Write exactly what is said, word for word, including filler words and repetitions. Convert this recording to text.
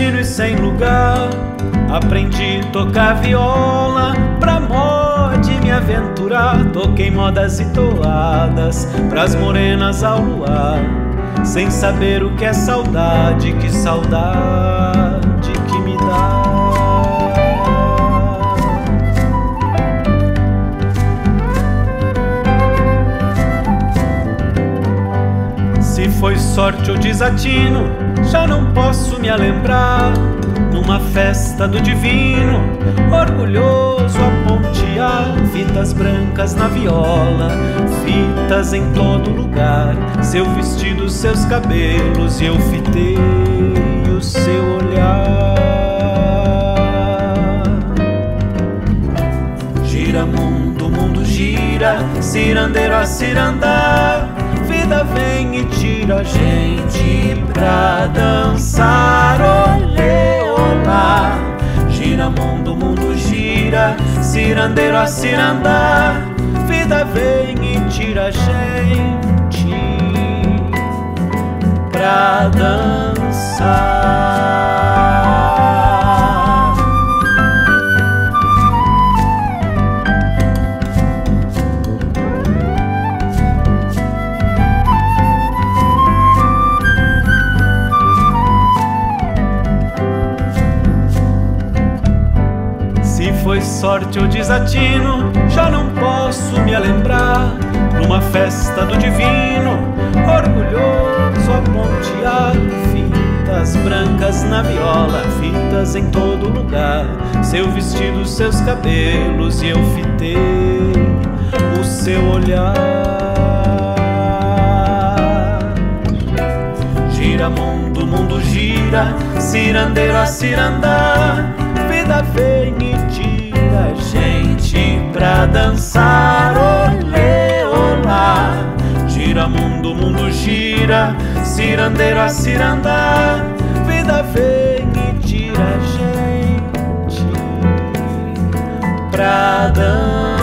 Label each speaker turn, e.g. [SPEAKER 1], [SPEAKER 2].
[SPEAKER 1] destino e sem lugar. Aprendi tocar viola pra mod me aventurar. Toquei modas e toadas pras morenas ao luar, sem saber o que é saudade, que saudade que me dá. Se foi sorte ou desatino, já não posso me alembrar. Numa festa do divino, orgulhoso a pontear, fitas brancas na viola, fitas em todo lugar. Seu vestido, seus cabelos, e eu fitei o seu olhar. Gira mundo, mundo gira, cirandeiro a cirandar. Vida vem e tira a gente pra dançar. Olê, olá. Gira mundo, mundo gira, cirandeiro a cirandar. Vida vem e tira a gente pra dançar. Foi sorte ou desatino, já não posso me alembrar. Numa festa do divino, orgulhoso a pontear, fitas brancas na viola, fitas em todo lugar. Seu vestido, seus cabelos, e eu fitei o seu olhar. Gira mundo, mundo gira, cirandeiro a cirandar. Vida vem e tira a gente pra dançar. Olê, olá. Gira mundo, mundo gira, cirandeiro a cirandar. Vida vem e tira a gente pra dançar.